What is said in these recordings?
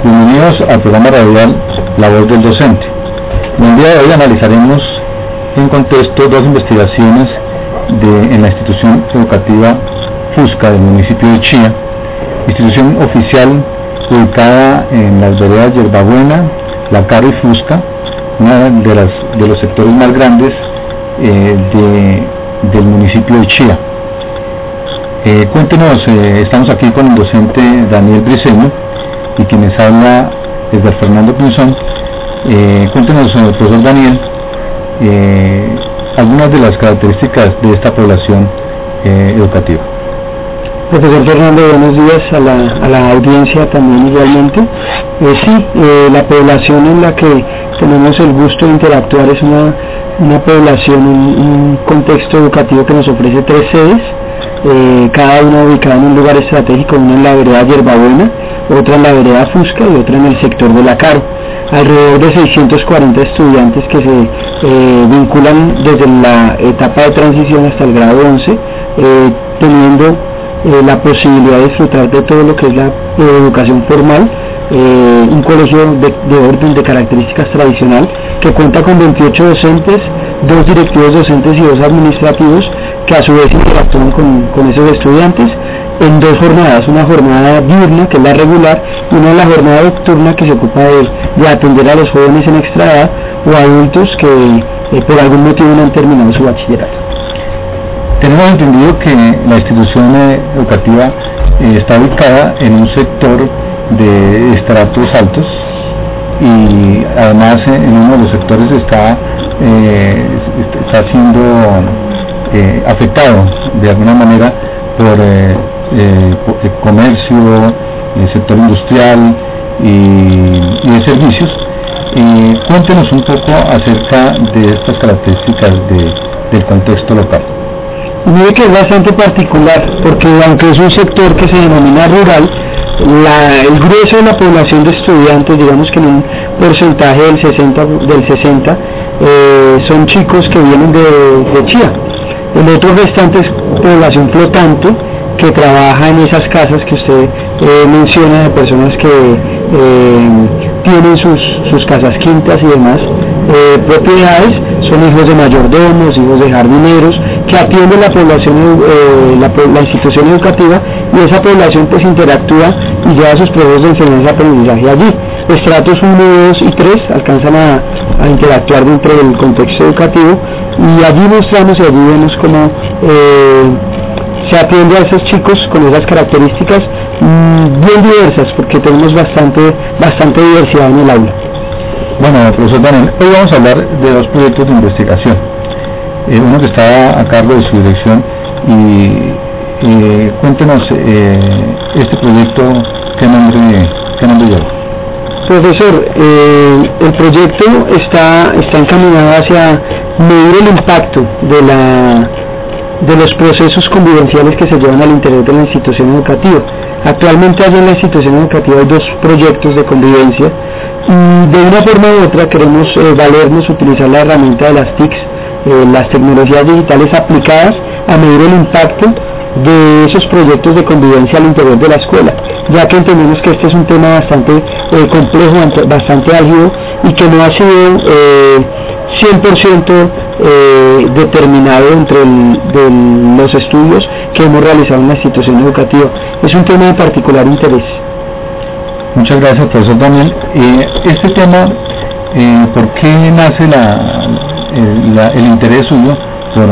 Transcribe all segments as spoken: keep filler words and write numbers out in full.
Bienvenidos al programa radial La Voz del Docente. En el día de hoy analizaremos en contexto dos investigaciones de, en la institución educativa Fusca del municipio de Chía, institución oficial ubicada en las veredas Yerbabuena, La Caro y Fusca, una de, las, de los sectores más grandes eh, de, del municipio de Chía. Eh, cuéntenos, eh, estamos aquí con el docente Daniel Briceño y quienes habla desde Fernando Pinzón. Eh, cuéntenos, eh, profesor Daniel, eh, algunas de las características de esta población eh, educativa. Profesor Fernando, buenos días a la, a la audiencia también igualmente. Eh, sí, eh, la población en la que tenemos el gusto de interactuar es una, una población, un, un contexto educativo que nos ofrece tres sedes, eh, cada una ubicada en un lugar estratégico, una en la vereda Yerbabuena, otra en la vereda Fusca y otra en el sector de La Caro. Alrededor de seiscientos cuarenta estudiantes que se eh, vinculan desde la etapa de transición hasta el grado once, eh, teniendo eh, la posibilidad de disfrutar de todo lo que es la eh, educación formal, eh, un colegio de, de orden de características tradicional que cuenta con veintiocho docentes, dos directivos docentes y dos administrativos que a su vez interactúan con, con esos estudiantes en dos jornadas, una jornada diurna que es la regular y una la jornada nocturna que se ocupa de, de atender a los jóvenes en extra edad o adultos que eh, por algún motivo no han terminado su bachillerato. Tenemos entendido que la institución eh, educativa eh, está ubicada en un sector de estratos altos y además eh, en uno de los sectores está, eh, está siendo eh, afectado de alguna manera por eh, Eh, comercio, el sector industrial y, y de servicios. Eh, cuéntenos un poco acerca de estas características de, del contexto local. Mire que es bastante particular, porque aunque es un sector que se denomina rural, la, el grueso de la población de estudiantes, digamos que en un porcentaje del sesenta, del sesenta eh, son chicos que vienen de, de Chía. El otro restante es población flotante que trabaja en esas casas que usted eh, menciona, de personas que eh, tienen sus, sus casas quintas y demás eh, propiedades, son hijos de mayordomos, hijos de jardineros, que atienden la población, eh, la, la institución educativa, y esa población pues interactúa y lleva sus procesos de enseñanza-aprendizaje allí. Estratos uno, dos y tres alcanzan a, a interactuar dentro del contexto educativo, y allí mostramos y allí vemos como eh, se atiende a esos chicos con esas características mmm, bien diversas, porque tenemos bastante bastante diversidad en el aula. Bueno, profesor Daniel, hoy vamos a hablar de dos proyectos de investigación. Eh, uno que está a cargo de su dirección, y eh, cuéntenos eh, este proyecto, ¿qué nombre, qué nombre lleva? Profesor, eh, el proyecto está, está encaminado hacia medir el impacto de la de los procesos convivenciales que se llevan al interior de la institución educativa. Actualmente allí en la institución educativa hay dos proyectos de convivencia, y de una forma u otra queremos eh, valernos, utilizar la herramienta de las T I Cs, eh, las tecnologías digitales aplicadas a medir el impacto de esos proyectos de convivencia al interior de la escuela, ya que entendemos que este es un tema bastante eh, complejo, bastante álgido, y que no ha sido eh, cien por ciento eh, determinado entre el, de los estudios que hemos realizado en la institución educativa. Es un tema de particular interés. Muchas gracias, profesor Daniel. Eh, este tema, eh, ¿por qué nace la, el, la, el interés suyo por,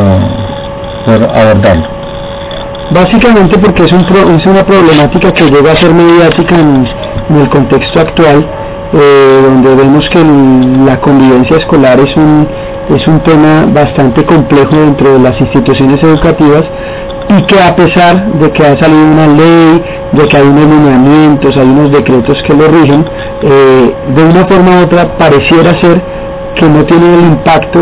por abordarlo? Básicamente porque es, un pro, es una problemática que llega a ser mediática en, en el contexto actual, eh, donde vemos que el, la convivencia escolar es un, es un tema bastante complejo dentro de las instituciones educativas, y que a pesar de que ha salido una ley, de que hay unos lineamientos, hay unos decretos que lo rigen, eh, de una forma u otra pareciera ser que no tiene el impacto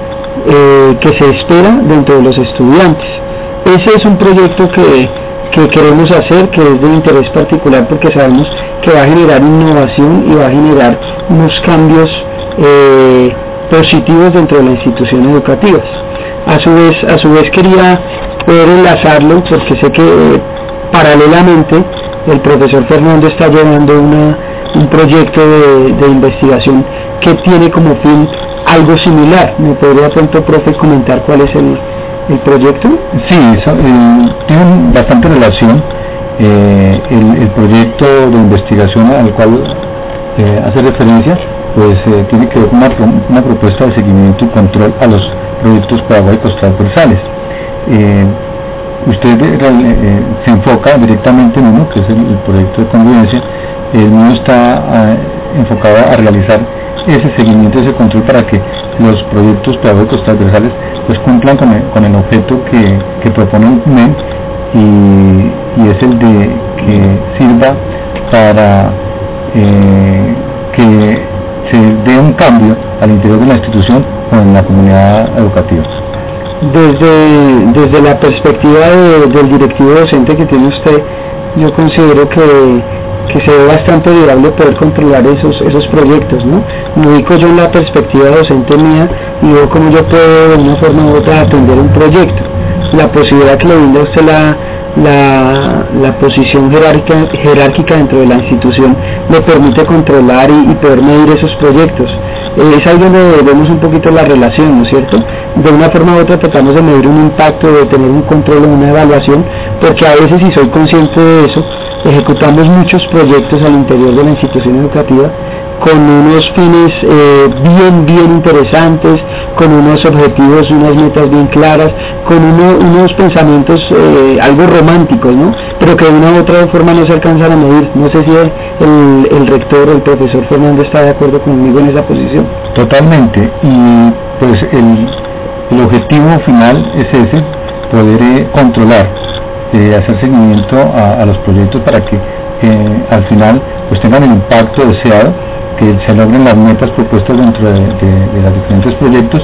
eh, que se espera dentro de los estudiantes. Ese es un proyecto que, que queremos hacer, que es de interés particular, porque sabemos que va a generar innovación y va a generar unos cambios eh, positivos dentro de las instituciones educativas. A su vez, a su vez quería poder enlazarlo, porque sé que eh, paralelamente el profesor Fernando está llevando una, un proyecto de, de investigación que tiene como fin algo similar. ¿Me podría pronto, profe, comentar cuál es el, el proyecto? Sí, eso, eh, tienen bastante relación. Eh, el, el proyecto de investigación al cual eh, hace referencia, pues eh, tiene que ver con una, una propuesta de seguimiento y control a los proyectos pedagógicos transversales. Eh, usted eh, eh, se enfoca directamente en uno, que es el, el proyecto de convivencia. El mío está eh, enfocado a realizar ese seguimiento, ese control para que los proyectos pedagógicos transversales pues cumplan con el, con el objeto que, que propone el M E M, y, y es el de que sirva para eh, que se dé un cambio al interior de la institución o en la comunidad educativa. Desde, desde la perspectiva de, del directivo docente que tiene usted, yo considero que, que se ve bastante viable poder controlar esos, esos proyectos, ¿no? Me ubico yo en la perspectiva docente mía y veo cómo yo puedo de una forma u otra atender un proyecto. La posibilidad que le brinda a usted la, la, la posición jerárquica, jerárquica dentro de la institución le permite controlar y, y poder medir esos proyectos. Eh, es ahí donde vemos un poquito la relación, ¿no es cierto? De una forma u otra tratamos de medir un impacto, de tener un control o una evaluación, porque a veces, si soy consciente de eso, ejecutamos muchos proyectos al interior de la institución educativa con unos fines eh, bien, bien interesantes, con unos objetivos, unas metas bien claras, con uno, unos pensamientos eh, algo románticos, ¿no? Pero que de una u otra forma no se alcanzan a medir. No sé si el, el rector o el profesor Fernando está de acuerdo conmigo en esa posición. Totalmente, y pues el, el objetivo final es ese, poder eh, controlar, eh, hacer seguimiento a, a los proyectos para que eh, al final pues tengan el impacto deseado, que se logren las metas propuestas dentro de, de, de los diferentes proyectos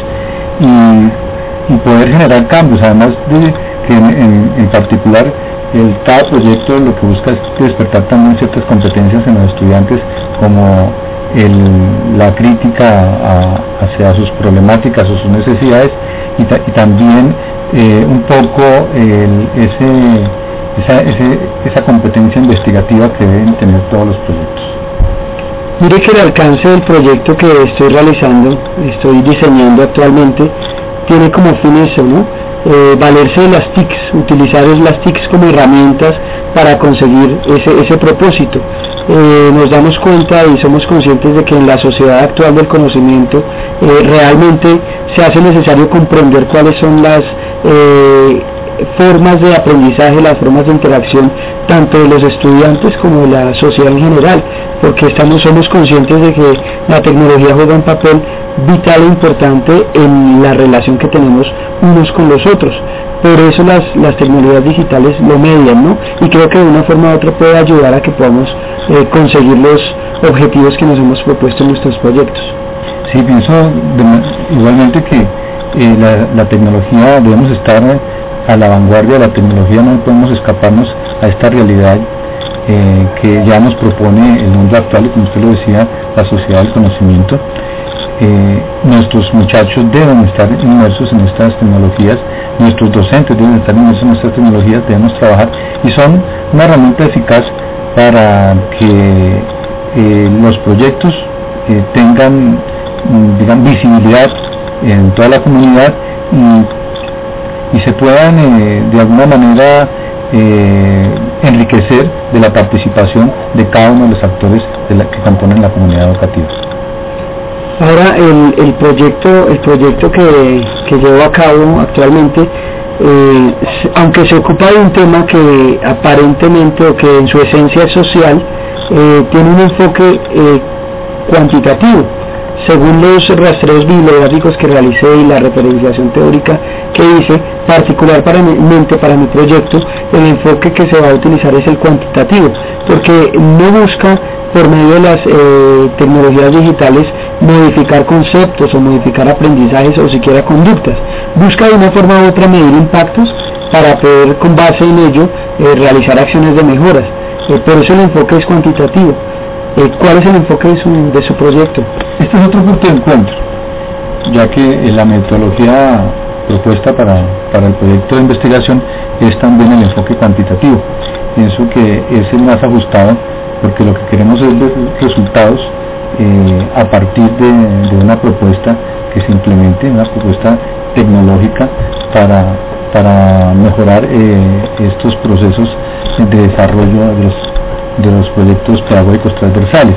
y, y poder generar cambios, además de que en, en, en particular el, cada proyecto lo que busca es despertar también ciertas competencias en los estudiantes, como el, la crítica a, hacia sus problemáticas o sus necesidades, y, ta, y también eh, un poco el, ese, esa, ese, esa competencia investigativa que deben tener todos los proyectos. Mire que el alcance del proyecto que estoy realizando, estoy diseñando actualmente, tiene como fin eso, ¿no? Eh, valerse de las T I Cs, utilizar las T I Cs como herramientas para conseguir ese, ese propósito. Eh, nos damos cuenta y somos conscientes de que en la sociedad actual del conocimiento eh, realmente se hace necesario comprender cuáles son las eh, formas de aprendizaje, las formas de interacción tanto de los estudiantes como de la sociedad en general, porque estamos, somos conscientes de que la tecnología juega un papel vital e importante en la relación que tenemos unos con los otros. Por eso las, las tecnologías digitales lo median, ¿no? Y creo que de una forma u otra puede ayudar a que podamos eh, conseguir los objetivos que nos hemos propuesto en nuestros proyectos. Sí, pienso de, igualmente que eh, la, la tecnología, debemos estar a la vanguardia de la tecnología, no podemos escaparnos a esta realidad eh, que ya nos propone el mundo actual, y como usted lo decía, la sociedad del conocimiento. Eh, nuestros muchachos deben estar inmersos en estas tecnologías, nuestros docentes deben estar inmersos en estas tecnologías, debemos trabajar, y son una herramienta eficaz para que eh, los proyectos eh, tengan, digan, visibilidad en toda la comunidad y, y se puedan eh, de alguna manera eh, enriquecer de la participación de cada uno de los actores de la, que componen la comunidad educativa. Ahora el, el proyecto el proyecto que, que llevo a cabo actualmente, eh, aunque se ocupa de un tema que aparentemente o que en su esencia es social, eh, tiene un enfoque eh, cuantitativo. Según los rastreos bibliográficos que realicé y la referenciación teórica que hice, particularmente para mi proyecto, el enfoque que se va a utilizar es el cuantitativo, porque no busca por medio de las eh, tecnologías digitales modificar conceptos o modificar aprendizajes o siquiera conductas. Busca de una forma u otra medir impactos para poder, con base en ello, eh, realizar acciones de mejoras. Eh, por eso el enfoque es cuantitativo. Eh, ¿Cuál es el enfoque de su, de su proyecto? Este es otro punto de encuentro, ya que eh, la metodología propuesta para, para el proyecto de investigación es también el enfoque cuantitativo. Pienso que es el más ajustado porque lo que queremos es ver resultados eh, a partir de, de una propuesta que se implemente, una propuesta tecnológica para, para mejorar eh, estos procesos de desarrollo de los, de los proyectos pedagógicos transversales.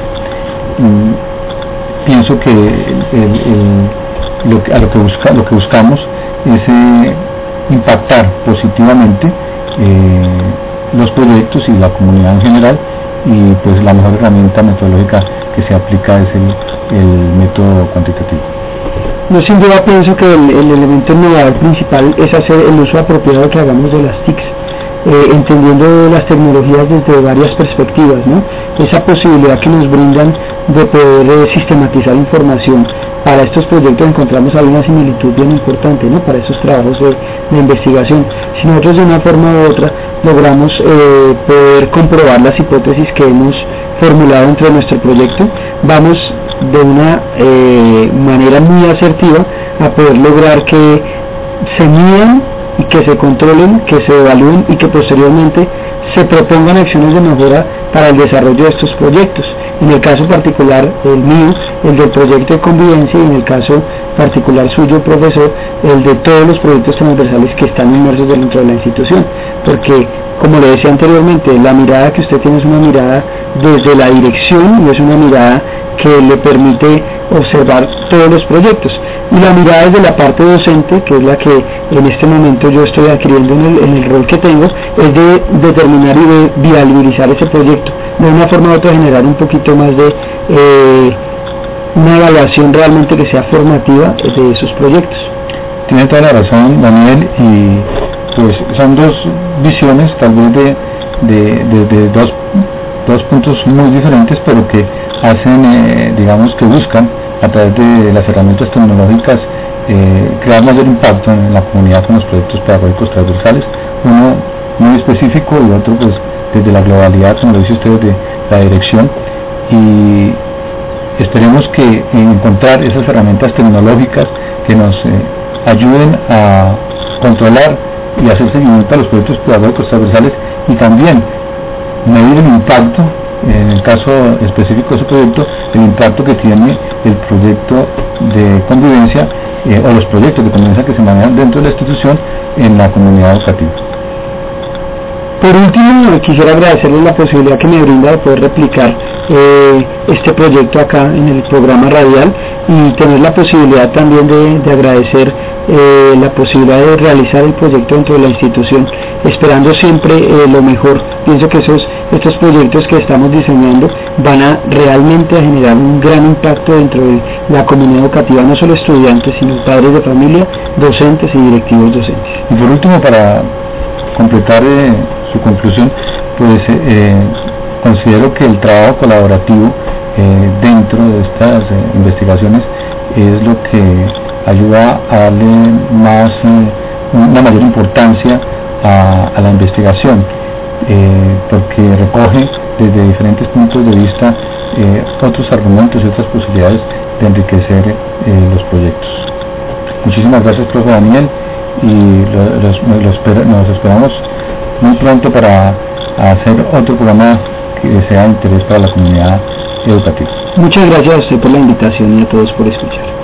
Mm, pienso que el, el, el, lo, que, a lo, que busca, lo que buscamos es eh, impactar positivamente eh, los proyectos y la comunidad en general, y pues la mejor herramienta metodológica que se aplica es el, el método cuantitativo. No, sin duda pienso que el, el elemento innovador principal es hacer el uso apropiado que hagamos de las T I Cs, eh, entendiendo las tecnologías desde varias perspectivas, ¿no? Esa posibilidad que nos brindan de poder eh, sistematizar información. Para estos proyectos encontramos alguna similitud bien importante, ¿no? Para esos trabajos de, de investigación. Si nosotros de una forma u otra logramos eh, poder comprobar las hipótesis que hemos formulado dentro de nuestro proyecto, vamos de una eh, manera muy asertiva a poder lograr que se midan y que se controlen, que se evalúen y que posteriormente se propongan acciones de mejora para el desarrollo de estos proyectos. En el caso particular, el mío, el del proyecto de convivencia, y en el caso particular suyo, profesor, el de todos los proyectos transversales que están inmersos dentro de la institución. Porque, como le decía anteriormente, la mirada que usted tiene es una mirada desde la dirección y es una mirada que le permite observar todos los proyectos. Y la mirada desde la parte docente, que es la que en este momento yo estoy adquiriendo en el, en el rol que tengo, es de determinar y de viabilizar ese proyecto, de una forma u otra generar un poquito más de eh, una evaluación realmente que sea formativa de esos proyectos. Tiene toda la razón, Daniel, y pues son dos visiones tal vez de, de, de, de dos, dos puntos muy diferentes, pero que hacen, eh, digamos que buscan a través de las herramientas tecnológicas eh, crear mayor impacto en la comunidad con los proyectos pedagógicos transversales, uno muy específico y otro pues desde la globalidad, como lo dice usted, de la dirección, y esperemos que encontrar esas herramientas tecnológicas que nos eh, ayuden a controlar y hacer seguimiento a los proyectos pedagógicos transversales, y también medir el impacto, en el caso específico de ese proyecto, el impacto que tiene el proyecto de convivencia eh, o los proyectos de convivencia que se manejan dentro de la institución en la comunidad educativa. Por último, quisiera agradecerles la posibilidad que me brinda de poder replicar eh, este proyecto acá en el programa radial, y tener la posibilidad también de, de agradecer eh, la posibilidad de realizar el proyecto dentro de la institución, esperando siempre eh, lo mejor. Pienso que esos, estos proyectos que estamos diseñando van a realmente a generar un gran impacto dentro de la comunidad educativa, no solo estudiantes, sino padres de familia, docentes y directivos docentes. Y por último, para completar eh, su conclusión, pues eh, considero que el trabajo colaborativo eh, dentro de estas eh, investigaciones es lo que ayuda a darle más eh, una mayor importancia a, a la investigación, eh, porque recoge desde diferentes puntos de vista eh, otros argumentos y otras posibilidades de enriquecer eh, los proyectos. Muchísimas gracias, profe Daniel, y lo, los, los esper nos esperamos muy pronto para hacer otro programa que sea de interés para la comunidad educativa. Muchas gracias a usted por la invitación y a todos por escuchar.